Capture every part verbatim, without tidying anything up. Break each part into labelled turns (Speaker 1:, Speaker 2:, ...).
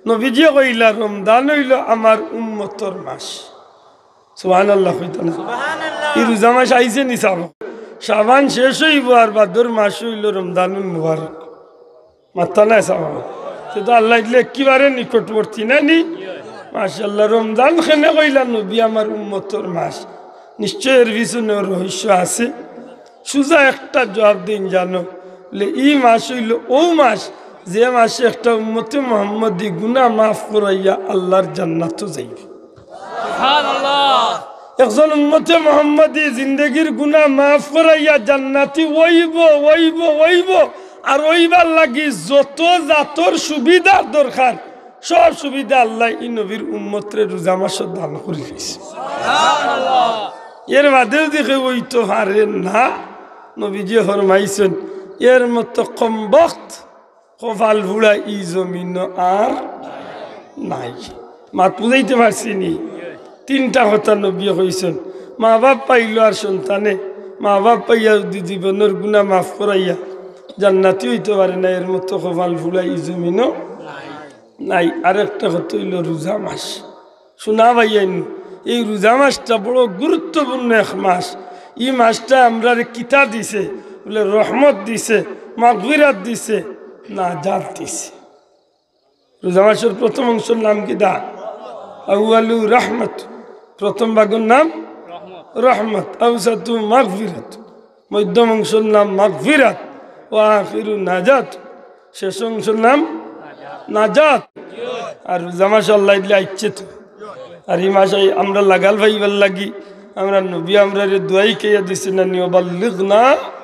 Speaker 1: নবীজি কইলা রমজান হইল আমার উম্মতর মাস সুবহানাল্লাহ কইতো না সুবহানাল্লাহ এই রোজা মাস আইছে নি সাব শাবান শেষ হইব আর ভাদর মাস হইল রমজানুল মুবারক মাত্তা না সাব তো আল্লাহ দিলে একেবারে নিকটবর্তী না নি মাশাআল্লাহ রমজান খেনে কইলা নবী আমার উম্মতর মাস নিশ্চয় এর পিছনে রহস্য আছে সুজা একটা জবাব দিন জানো বলে এই মাস হইল ও মাস যে মাসে একটা উম্মতে মুহাম্মদি গুনাহ মাফ করাইয়া আল্লাহর জান্নাতে যাইবে সুবহানাল্লাহ একজন উম্মতে মুহাম্মদি জিন্দেগীর গুনাহ মাফ করাইয়া জান্নাতি হইব হইব হইব আর ওইবার লাগি যত জাতর সুবিধা দরকার সব সুবিধা আল্লাহ এই নবীর উম্মতরে রোজা মাসে দান করে দিয়েছে সুবহানাল্লাহ এর বাদেও দেখে ওই তো হারে না নবীজি ফরমাইছেন এর মতো কম বক্ত কপাল ভুড়া ই জমিন আর নাই মাত বুঝাইতে পারছি নি তিনটা কথা নবী কইছেন মা বাপ পাইল আর সন্তানে মা বাপ পাইয়া যদি জীবনের গুনাহ মাফ করাইয়া জান্নাতি হইতে পারে না এর মতো কপাল ভুড়া ই জমিন নাই আরেকটা কথা হইল রোজা মাস শোনা ভাইয়ান এই রোজা মাসটা বড় গুরুত্বপূর্ণ এক মাস এই মাসটা আমরা কিতা দিছে বলে রহমত দিছে মাগফিরাত দিছে নাজাত দিছে রোজা মাসের প্রথম অংশের নাম কি দা আউয়ালু রহমত প্রথম ভাগের নাম রহমত আউসাতু মাগফিরাত মধ্যম অংশের নাম মাগফিরাত ও আখিরু নাজাত শেষ অংশের নাম নাজাত আর রোজা মাস আল্লাহ দিলে ইচ্ছে তো আর এই মাসে আমরা লাগাল ভাইবার লাগি আমরা নবী আমরা রে দোয়াই খেয়ে দিছি না নিও বাল্লিগ না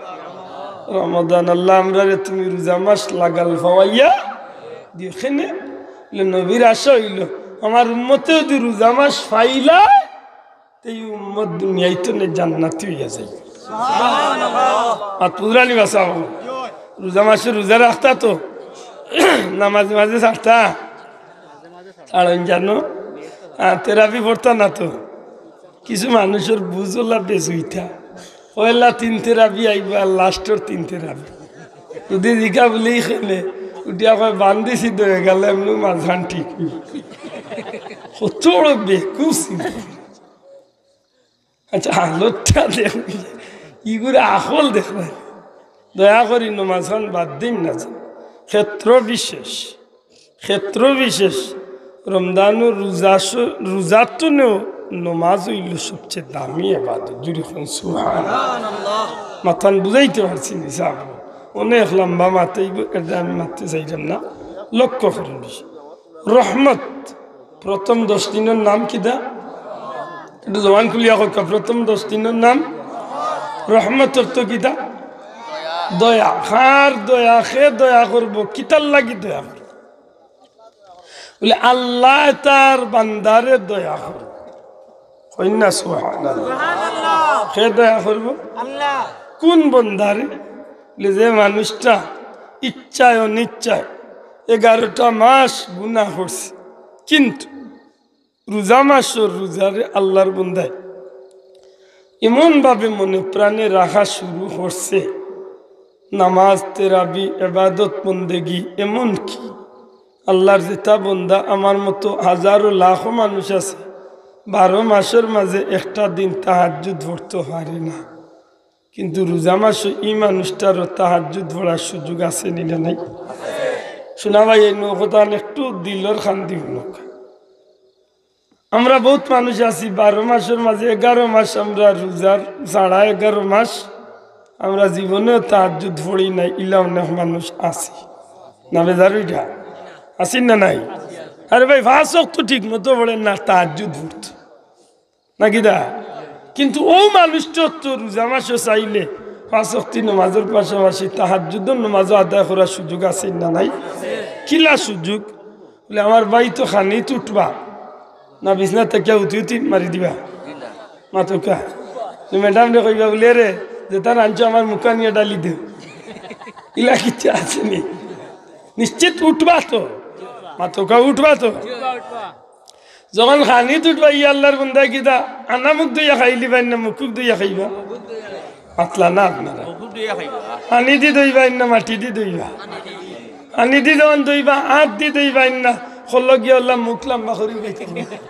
Speaker 1: রমাদান আল্লাহ আমরা রে তুমি রোজা মাস লাগাল ফাওয়াইয়া দেখেনে নবীর আশা হইল আমার উম্মতেও যদি রোজা মাস ফাইলা এই উম্মত দুনিয়ায় তো জান্নাতি হইয়া যাই সুবহানাল্লাহ আর পুরানি ভাষা রোজা মাসে রোজা রাখতা তো না মাঝে মাঝে ছাড়তা ছাড়েন জানো তেরাপি পড়তা না তো কিছু মানুষের বুঝলা বেজুইতা পয়লা তিন তেরাপি আইবা লাস্টের তিন তেরাপি যদি জিকা বলেই খেলে উঠিয়া কয় বান্ধিছি দয়ে গেলে এমনি মাঝখান ঠিক কত বড় বেকুস আচ্ছা আলোটা দেখ ইগুলো আসল দেখবে দয়া করি নমাঝখান বাদ দিন না ক্ষেত্র বিশেষ ক্ষেত্র বিশেষ রমজানু রোজা রোজার তো নেও নমাজ হইল সবচেয়ে দামি এবাদত জুড়ে সুবহানাল্লাহ মাথান বুঝাইতে পারছি না সাহেব অনেক লম্বা মাথায় এটা আমি মারতে চাইলাম না লক্ষ্য করুন রহমত প্রথম দশ দিনের নাম কি দা একটু জবান খুলিয়া কা প্রথম দশ দিনের নাম রহমত তো কি দা দয়া খার দয়া খে দয়া করবো কিতার লাগি দয়া করবো বলে আল্লাহ তার বান্দারে দয়া করবো কইনা সুবহানাল্লাহ খে দয়া করবো আল্লাহ কোন বান্দারে যে মানুষটা ইচ্ছায় অনিচ্ছায় এগারোটা মাস গুনাহ করছে কিন্তু রোজা মাসের রোজারে আল্লাহর বান্দায় এমনভাবে মনে প্রাণে রাখা শুরু করছে নামাজ তেরাবি ইবাদত বন্দেগি এমন কি আল্লাহর যেটা বন্দা আমার মতো হাজারো লাখো মানুষ আছে বারো মাসের মাঝে একটা দিন তাহাজ্জুদ পড়তে পারে না কিন্তু রোজা মাসে এই মানুষটারও তাহাজ্জুদ পড়ার সুযোগ আছে নিলে নাই শোনা ভাই এই নৌকতান একটু দিলর খান্দি লোক আমরা বহুত মানুষ আছি বারো মাসের মাঝে এগারো মাস আমরা রোজার সাড়া এগারো মাস আমরা জীবনেও তাহাজ্জুদ পড়ি নাই ইলা অনেক মানুষ আছি না বেজার ওইটা আসিন না নাই আরে ভাই ফাঁসক তো ঠিক মতো পড়েন না তাহাজ্জুদ পড়ত নাকি দা কিন্তু ও মানুষটা তো রোজা মাসে চাইলে পাঁচ ওয়াক্ত নামাজের পাশাপাশি তাহাজ্জুদের নামাজও আদায় করার সুযোগ আছে না নাই কিলা সুযোগ বলে আমার ভাই তো খানি উঠবা না বিছনা থেকে উঠি উঠি মারি দিবা মাতো কা তুমি ম্যাডাম রে কইবা বলে রে যে তার আনছো আমার মুখা নিয়ে ডালি দে ইলা কিচ্ছু আছে নি নিশ্চিত উঠবা তো মাতো কা উঠবা তো যখন খানি উঠবা ই আল্লাহর বন্দা কিতা আনা মুখ দইয়া খাইলি পাই না মুখ দইয়া খাইবা পাতলা না আপনারা পানি দি দইবা না মাটি দি দইবা পানি দি যখন দইবা হাত দি দইবা না খোলো গিয়ে আল্লাহ মুখ লম্বা করি গেছি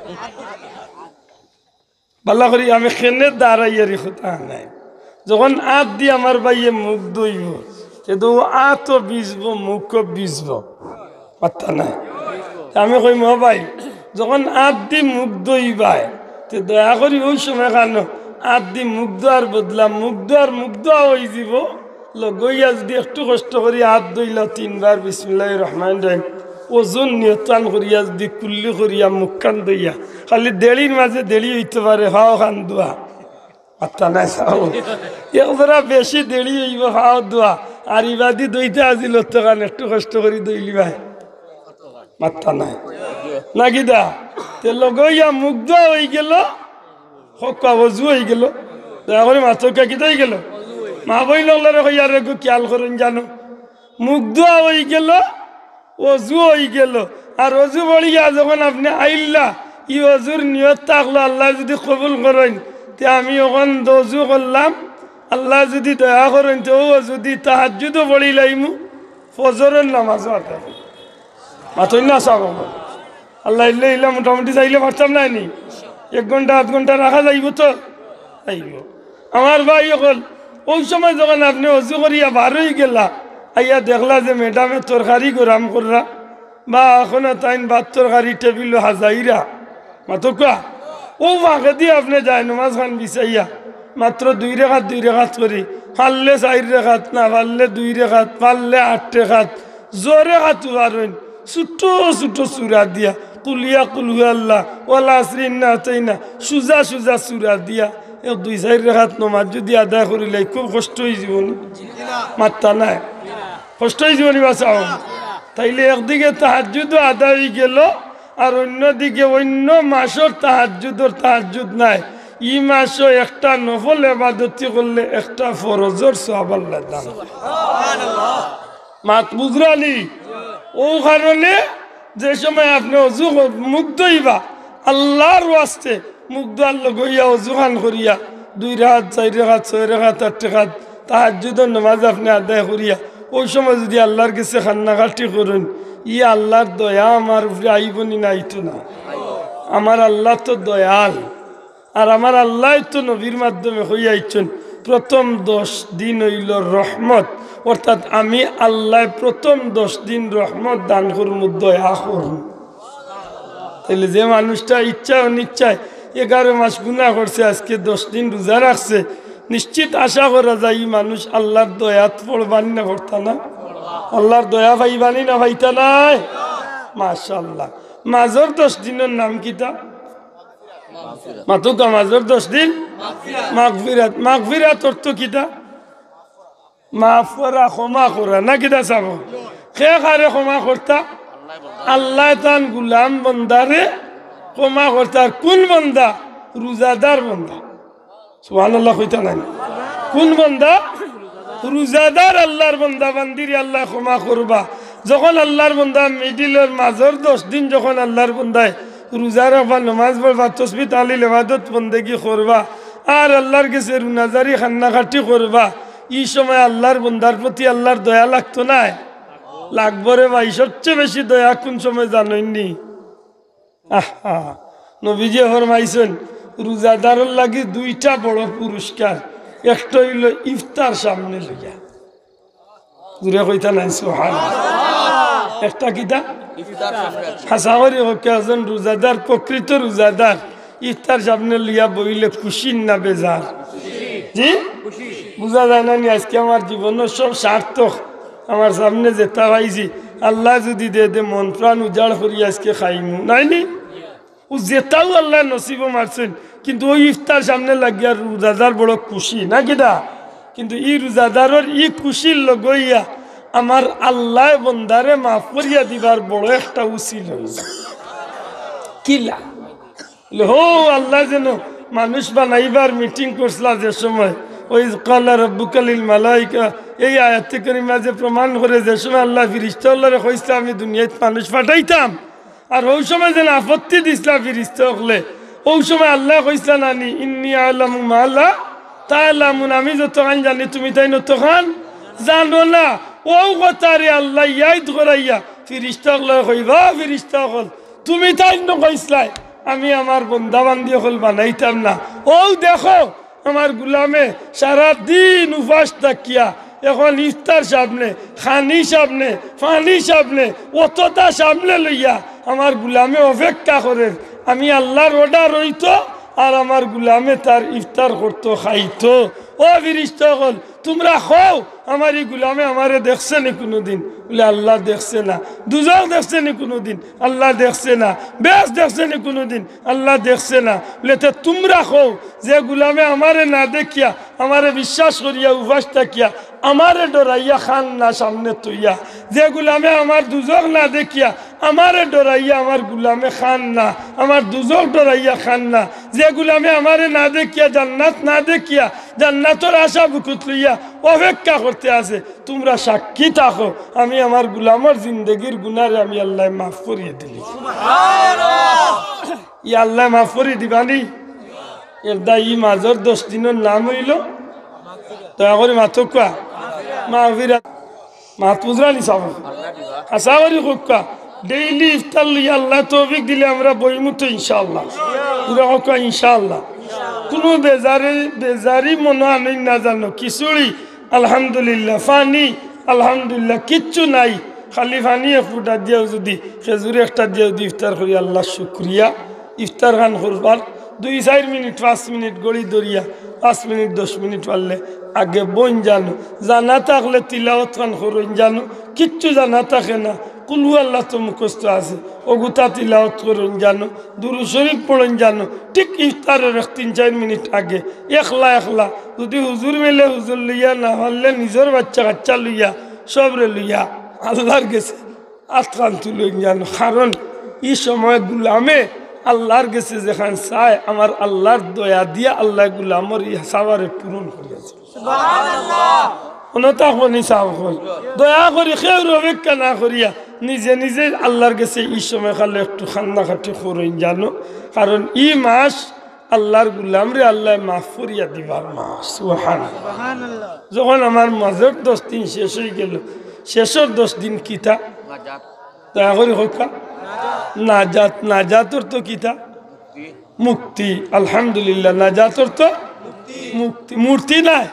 Speaker 1: বাল্লা করি আমি খেনে দাঁড়াইয়ারি কথা নাই যখন আত দিয়ে আমার ভাইয়ে মুখ দইব কিন্তু আতও বিজব মুখও বিজব পাত্তা নাই আমি কই ম ভাই যখন আত দি মুখ দইবাই তো দয়া করি ওই সময় কেন আত দি মুখ দোয়ার বদলা মুখ দোয়ার মুখ দোয়া হয়ে যাব লগইয়া যদি একটু কষ্ট করি হাত দইলা তিনবার বিসমিল্লাহির রহমানির রহিম ওজন নিয়তান করিয়া যদি কুল্লি করিয়া মুখ কান দইয়া খালি দেড়ির মাঝে দেড়ি হইতে পারে হাও খান দোয়া পাত্তা নাই চাও একজরা বেশি দেড়ি হইব হাও দোয়া আর ইবাদি দইতে আজিল তো কান একটু কষ্ট করি দইলি ভাই মাত্তা নাই নাকি দা তে লগইয়া মুখ দোয়া হয়ে গেল হকা বজু হয়ে গেল দয়া করে মাথা কিতা হয়ে গেল মা বই লগলারে হইয়ার গো খেয়াল করেন জানো মুখ দোয়া হয়ে গেল অজু হয়ে গেল আর অজু বলিয়া যখন আপনি আইল্লা ই অজুর নিয়ত থাকলো আল্লাহ যদি কবুল করেন তে আমি ওখান অজু করলাম আল্লাহ যদি দয়া করেন তো ও যদি তাহাজ্জুদও পড়ি লাইমু ফজরের নামাজও আদায় মাথই না চাব আল্লাহ ইল্লে ইল্লা মোটামুটি চাইলে পারতাম না নি এক ঘন্টা আধ ঘন্টা রাখা যাইব তো আইব আমার ভাই অকল ওই সময় যখন আপনি অজু করিয়া বার হয়ে গেলা আইয়া দেখলা যে ম্যাডামে তরকারি গরম কররা বা এখন তাইন ভাত তরকারি টেবিল হাজাইরা মাত্র কোয়া ও মাকে দিয়ে আপনি যায় নমাজ খান বিচাইয়া মাত্র দুই রেখাত দুই রেখাত করি পারলে চার রেখাত না পারলে দুই রেখাত পারলে আট রেখাত জোরে খাতু পারেন ছোটো ছোটো চূড়া দিয়া কুলিয়া কুলু আল্লাহ ওলা শ্রীন না তাই না সুজা সুজা চূড়া দিয়া এক দুই চার রেখাত নমাজ যদি আদায় করিলে খুব কষ্ট হয়ে জীবন মাত্তা নাই কষ্ট হয়ে জীবনী বাঁচাও তাইলে একদিকে তাহাজ্জুদও আদায় হয়ে গেল আর অন্যদিকে অন্য মাসের তাহাজ্জুদর তাহাজ্জুদ নাই ই মাসও একটা নফল এবাদতি করলে একটা ফরজর সওয়াব আল্লাহ দান মাত বুঝরানি ও কারণে যে সময় আপনি অজু মুখ দইবা আল্লাহর ওয়াস্তে মুখ দোয়ার লগইয়া অজুখান করিয়া দুই রাত চার রেখাত ছয় রেখাত আট রেখাত তাহাজ্জুদের নামাজ আপনি আদায় করিয়া ওই সময় যদি আল্লাহর কাছে খান্নাঘাটি করুন ই আল্লাহর দয়া আমার উপরে আইবনি না আইতো না আমার আল্লাহ তো দয়াল আর আমার আল্লাহ তো নবীর মাধ্যমে হইয়াইছেন প্রথম দশ দিন হইল রহমত অর্থাৎ আমি আল্লাহ প্রথম দশ দিন রহমত দান করুন দয়া করুন তাহলে যে মানুষটা ইচ্ছায় অনিচ্ছায় এগারো মাস গুনাহ করছে আজকে দশ দিন রোজা রাখছে নিশ্চিত আশা করা যায় এই মানুষ আল্লাহর দয়াত পড়বানি না পড়তা না আল্লাহর দয়া পাইবানি না পাইতা নাই মাশাআল্লাহ মাজর দশ দিনের নাম কিতা মাতুকা মাজর দশ দিন মাগফিরাত মাগফিরাত অর্থ কিতা মাফ করা ক্ষমা করা না কিতা চাব খে খারে ক্ষমা করতা আল্লাহ তান গুলাম বন্দারে ক্ষমা করতা কোন বন্দা রোজাদার বন্দা সুবহানাল্লাহ কইতা নাই কোন বন্দা রোজাদার আল্লাহর বন্দা বান্দিরে আল্লাহ ক্ষমা করবা যখন আল্লাহর বন্দা মিডিলের মাজর দশ দিন যখন আল্লাহর বন্দায় রোজা রাখবা নমাজ পড়বা তসবিহ তাহলিল ইবাদত বন্দেগি করবা আর আল্লাহর কাছে রুনাজারি খান্নাখাটি করবা এই সময় আল্লাহর বন্দার প্রতি আল্লাহর দয়া লাগতো না লাগবো রে ভাই সবচেয়ে বেশি দয়া কোন সময় জানেননি আহা নবীজি ফরমাইছেন রোজাদারের লাগি দুইটা বড় পুরস্কার একটা হইল ইফতার সামনে লইয়া জুড়ে কইতা নাই সুবহানাল্লাহ একটা কিতা ইফতার সামনে হাসা করে একজন রোজাদার প্রকৃত রোজাদার ইফতার সামনে লইয়া বইলে খুশি না বেজার জি খুশি বুঝা যায় না আজকে আমার জীবনের সব সার্থক আমার সামনে যেটা পাইছি আল্লাহ যদি দে দে মন প্রাণ উজাড় করি আজকে খাইমু নাই নি ও যেটাও আল্লাহ নসিব মারছেন কিন্তু ওই ইফতার সামনে লাগিয়া রোজাদার বড় খুশি না কিনা কিন্তু ই রোজাদারের ই খুশির লগইয়া আমার আল্লাহ বন্দারে মাফ করিয়া দিবার বড় একটা উচিল কিলা হো আল্লাহ যেন মানুষ বানাইবার মিটিং করছিলা যে সময় ওই কালা রব্বুকা লিল মালাইকা এই আয়াতে কারিমা যে প্রমাণ করে যে সময় আল্লাহ ফিরিস্তা আল্লাহরে কইছে আমি দুনিয়াত মানুষ পাঠাইতাম আর ওই সময় যেন আপত্তি দিছিলা ফিরিস্তা হলে ওই সময় আল্লাহ কইসা নানি ইন্নি আলামু মালা তাআলামুন আমি যতখান জানি তুমি তাই নতখান জানো না ও কথারে আল্লাহ ইয়াদ করাইয়া ফিরিস্তা লয় কইবা ফিরিস্তা হল তুমি তাই নকইসলাই আমি আমার বন্দা বান্দি হল বানাইতাম না ও দেখো আমার গুলামে সারা দিন উপাস থাকিয়া এখন ইফতার সামনে খানি সামনে ফানি সামনে অতটা সামনে লইয়া আমার গুলামে অপেক্ষা করে আমি আল্লাহর অর্ডার হইতো আর আমার গুলামে তার ইফতার করতো খাইতো ও ফিরিস্তা হল তোমরা খাও আমার এই গুলামে আমারে দেখছে নি কোনোদিন বলে আল্লাহ দেখছে না দুজক দেখছে নি কোনোদিন আল্লাহ দেখছে না বেশ দেখছে নি কোনোদিন আল্লাহ দেখছে না বলে তো তোমরা খাও যে গুলামে আমারে না দেখিয়া আমারে বিশ্বাস করিয়া উপাস থাকিয়া আমারে ডরাইয়া খান না সামনে তৈয়া যে গুলামে আমার দুজক না দেখিয়া আমারে ডরাইয়া আমার গুলামে খান না আমার দুজক ডরাইয়া খান না যে গুলামে আমারে না দেখিয়া জান্নাত না দেখিয়া জান্নাতের আশা বুকুত লইয়া অপেক্ষা করতে আছে তোমরা সাক্ষী থাকো আমি আমার গুলামর জিন্দগির গুনারে আমি আল্লাহ মাফ করিয়ে দিলি ই আল্লাহ মাফ করিয়ে দিবানি এরদা ই মাজর দশ দিনের নাম হইল দয়া করে মাথো কোয়া মাহফিরা মাত বুঝরানি চাব আশা করি কোকা ডেইলি ইফতার লইয়া আল্লাহ তৌফিক দিলে আমরা বইমুতো ইনশাআল্লাহ পুরা কোকা ইনশাআল্লাহ কোনো বেজারি বেজারি মনে আমি না জানো খিচুড়ি আলহামদুলিল্লাহ ফানি আলহামদুলিল্লাহ কিচ্ছু নাই খালি ফানি ফুটা দিয়েও যদি খেজুরি একটা দিয়েও দি ইফতার করি আল্লাহ শুক্রিয়া ইফতার খান করবার দুই চার মিনিট পাঁচ মিনিট গড়ি দরিয়া পাঁচ মিনিট দশ মিনিট পারলে আগে বন জানো জানা থাকলে তিলাওয়াত খান করুন জানো কিচ্ছু জানা থাকে না কুলু আল্লাহ তো মুখস্থ আছে ওগুতা তিলাওয়াত করুন জানো দুরু শরীফ পড়ুন জানো ঠিক ইফতারের এক তিন চার মিনিট আগে একলা একলা যদি হুজুর মেলে হুজুর লইয়া না হলে নিজের বাচ্চা কাচ্চা লইয়া সবরে লইয়া আল্লাহর গেছে আতখান তুলুন জানো কারণ এই সময় গুলামে আল্লাহর গেছে যেখান চায় আমার আল্লাহর দয়া দিয়া আল্লাহ গুলামর সাবারে পূরণ করিয়াছে দয়া করি খেউর অপেক্ষা না করিয়া নিজে নিজে আল্লাহর গেছে এই সময় খালে একটু খান্না খাটি করইন জানো কারণ ই মাস আল্লাহর গুলাম রে আল্লাহ মাফ করিয়া দিবার মাস সুবহানাল্লাহ যখন আমার মাজর দশ দিন শেষ হয়ে গেল শেষের দশ দিন কিতা দয়া করি হোকা নাজাত নাজাতর তো কিতা মুক্তি আলহামদুলিল্লাহ নাজাতর তো মুক্তি মূর্তি নাই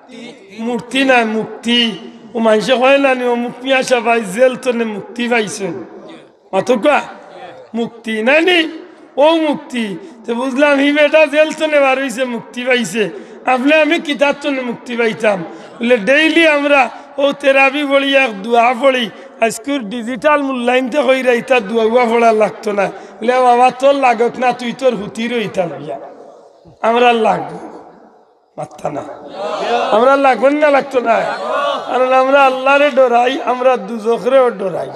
Speaker 1: মূর্তি নাই মুক্তি ও মানুষে হয় না ও মুক্তি আসা ভাই জেল তো মুক্তি পাইছেন মাত্র কা মুক্তি নাই নি ও মুক্তি তো বুঝলাম হি বেটা জেল তো বার হয়েছে মুক্তি পাইছে আপনি আমি কিতাব তো মুক্তি পাইতাম বলে ডেইলি আমরা ও তেরাবি পড়ি এক দোয়া পড়ি আজকের ডিজিটাল মূল্যায়নতে কইরা ইতা দোয়া পড়া লাগতো না বলে বাবা তোর লাগত না তুই তোর হুতির ইতা লইয়া আমরা লাগবো মাত্তা না আমরা লাগবেন না লাগতো না কারণ আমরা আল্লাহরে ডরাই আমরা দুজখরেও ডরাই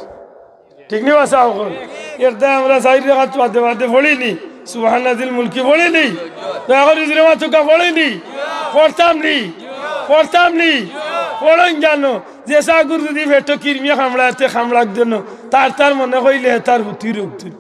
Speaker 1: ঠিক নি বাসা এখন এর দায় আমরা চাই রেখাত বাদে বাদে পড়িনি সুবহানাজিল মুলকি পড়িনি এখন ইজরে মাতুকা পড়িনি পড়তাম নি পড়তাম নি পড়েন জানো যে সাগুর যদি ভেটো কিরমিয়া খামড়াতে খামড়াক জন্য তার তার মনে কইলে তার হুতির উক্তির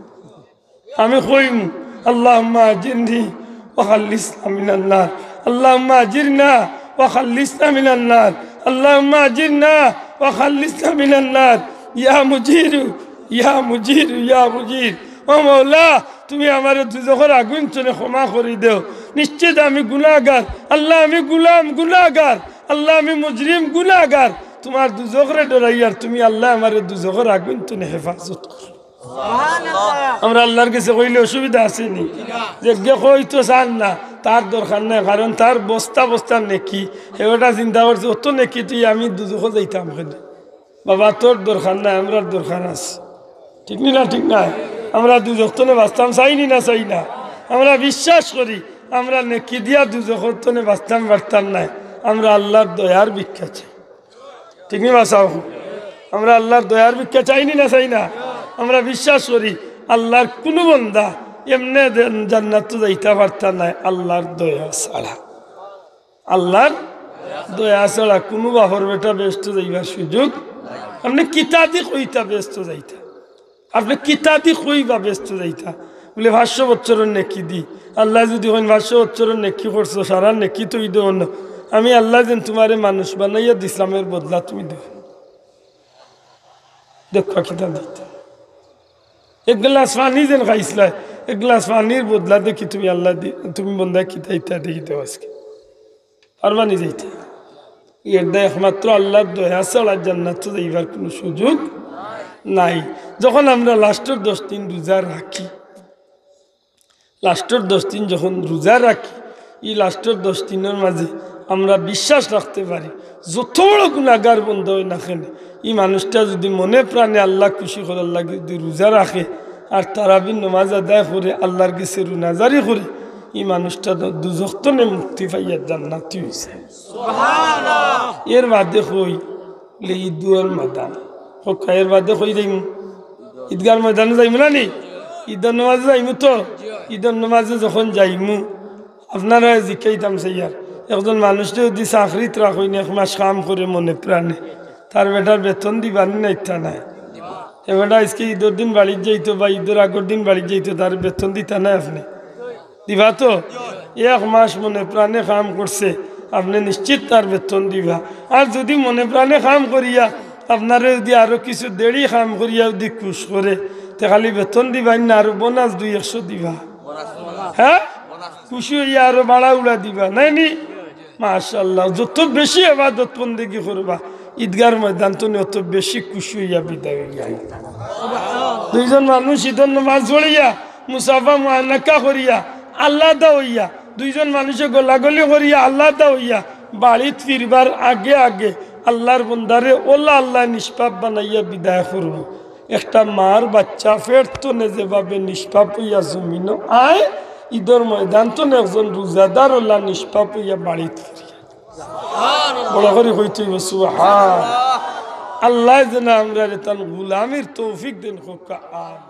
Speaker 1: আমি কইম আল্লাহুম্মা জিন্দি ওয়া খাল্লিসনা মিনান নার আল্লাহুম্মা জিরনা ওয়া খাল্লিসনা মিনান নার আল্লাহুম্মা জিরনা ওয়া খাল্লিসনা মিনান নার ইয়া মুজির ইয়া মুজির ইয়া মুজির ও মাওলা তুমি আমার দুজখের আগুন চলে ক্ষমা করে দেও নিশ্চিত আমি গুনাহগার আল্লাহ আমি গুলাম গুনাহগার আল্লাহ আমি মুজরিম গুনাহগার তোমার দুজখরে ডরাইয়ার তুমি আল্লাহ আমার দুজখের আগুন চলে হেফাজত করো সুবহানাল্লাহ আমরা আল্লাহর কাছে কইলে অসুবিধা আছে নি যে গে কই তো চান না তার দরকার নাই কারণ তার বস্তা বস্তা নেকি এবারটা চিন্তা করছে অত নেকি তুই আমি দুজখ যাইতাম কেন বাবা তোর দরকার নাই আমরা দরকার আছে ঠিক না ঠিক না আমরা দুজখতনে বাঁচতাম চাইনি না চাই না আমরা বিশ্বাস করি আমরা নেকি দিয়া দুজখতনে বাঁচতাম পারতাম নাই আমরা আল্লাহর দয়ার ভিক্ষা চাই ঠিক নি বাঁচাও আমরা আল্লাহর দয়ার ভিক্ষা চাইনি না চাই না আমরা বিশ্বাস করি আল্লাহর কোনো বন্দা এমনি জান্নাত যাইতে পারতাম নাই আল্লাহর দয়া ছাড়া আল্লাহর দয়া ছাড়া কোনো বাপর বেটা ব্যস্ত যাইবার সুযোগ আপনি কিতাদি কইতা ব্যস্ত যাইতা আপনি কিতাদি কইবা ব্যস্ত যাইতা বলে ভাষ্য বছরের নেকি দি আল্লাহ যদি হন ভাষ্য বছরের নেকি করছো সারা নেকি তুই দেও না আমি আল্লাহ যেন তোমারে মানুষ বানাইয়া ইসলামের বদলা তুমি দেব দেখা কিতা দিতে এক গ্লাস পানি যেন খাইছিলা এক গ্লাস পানির বদলা দেখি তুমি আল্লাহ তুমি বন্ধা কিতা ইত্যা দেখিতে আজকে পারবানি যাইতে এর দায় একমাত্র আল্লাহর দয়া ছাড়া জান্নাত যাইবার কোনো সুযোগ নাই। যখন আমরা লাস্টের দশ দিন রোজা রাখি লাস্টের দশ দিন যখন রোজা রাখি এই লাস্টের দশ দিনের মাঝে আমরা বিশ্বাস রাখতে পারি যত বড় গুনাহগার বন্ধ হয় না কেন এই মানুষটা যদি মনে প্রাণে আল্লাহ খুশি করার লাগে যদি রোজা রাখে আর তারাবির নামাজ আদায় করে আল্লাহর কাছে রুনাজারি করে এই মানুষটা দুজখ থেকে মুক্তি পাইয়া জান্নাতি হয়েছে। এর বাদে কই ঈদের ময়দান এর বাদে কই যাইম ঈদগার ময়দানে যাইমু না নি ঈদের নামাজে যাইমু তো ঈদের নামাজে যখন যাইমু আপনারা জিকাইতাম সাইয়ার একজন মানুষটা যদি চাকরিত রাখুন এক মাস কাম করে মনে প্রাণে তার বেটার বেতন দিবানি না ইচ্ছা নাই এ বেটা আজকে ঈদের দিন বাড়ির যাইতো বা ঈদের আগের দিন বাড়ির যাইতো তার বেতন দিতা নাই আপনি দিবা তো এক মাস মনে প্রাণে কাম করছে আপনি নিশ্চিত তার বেতন দিবা। আর যদি মনে প্রাণে কাম করিয়া আপনারা যদি আরো কিছু দেরি কাম করিয়া যদি খুশ করে তে খালি বেতন দিবা না আরো বোনাস দুই একশো দিবা হ্যাঁ খুশি হইয়া আরো বাড়া উড়া দিবা নাই নি মাশাআল্লাহ। যত বেশি ইবাদত বন্দেগি করবা ঈদগার ময়দান তো অত বেশি খুশি হইয়া বিদায় হইয়া দুইজন মানুষ ঈদের নামাজ পড়িয়া মুসাফা মুআনাকা করিয়া আল্লাহ দা হইয়া দুইজন মানুষে গোলাগলি করিয়া আল্লাহ দা হইয়া বাড়িত ফিরবার আগে আগে আল্লাহর বন্দারে ওলা আল্লাহ নিষ্পাপ বানাইয়া বিদায় করব। একটা মার বাচ্চা ফের তো নে যেভাবে নিষ্পাপ হইয়া জমিন আয় ঈদের ময়দান তো একজন রোজাদার ওলা নিষ্পাপ হইয়া বাড়িত ফিরিয়া বড় করে হইতে সুবহান আল্লাহ যেন আমরা তার গুলামির তৌফিক দেন হোক।